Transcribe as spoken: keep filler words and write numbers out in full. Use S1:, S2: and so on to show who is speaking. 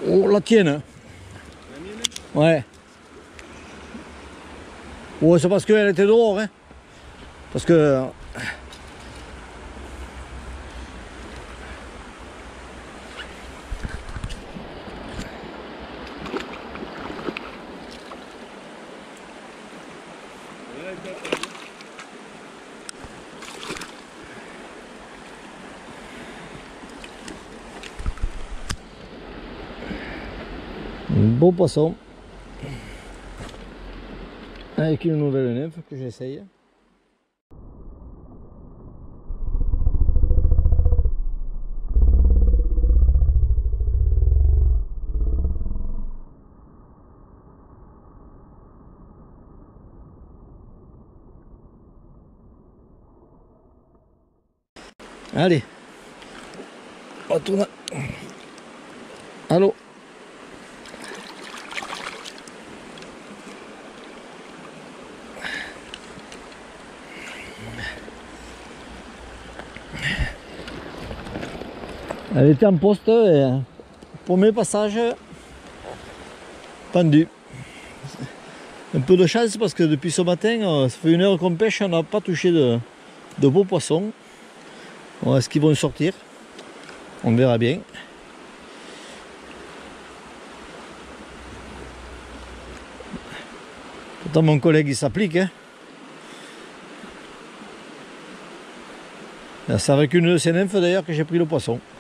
S1: Oh, la tienne.
S2: La mienne?
S1: Ouais. Ouais, c'est parce qu'elle était dehors, hein. Parce que... Un beau poisson. Avec une nouvelle nymphe que j'essaye. Allez, on tourne. Allô. Elle était en poste et premier passage pendu. Un peu de chance parce que depuis ce matin, ça fait une heure qu'on pêche, on n'a pas touché de, de beaux poissons. Bon, est-ce qu'ils vont sortir? On verra bien. Pourtant mon collègue il s'applique. Hein. C'est avec une de ces nymphes d'ailleurs que j'ai pris le poisson.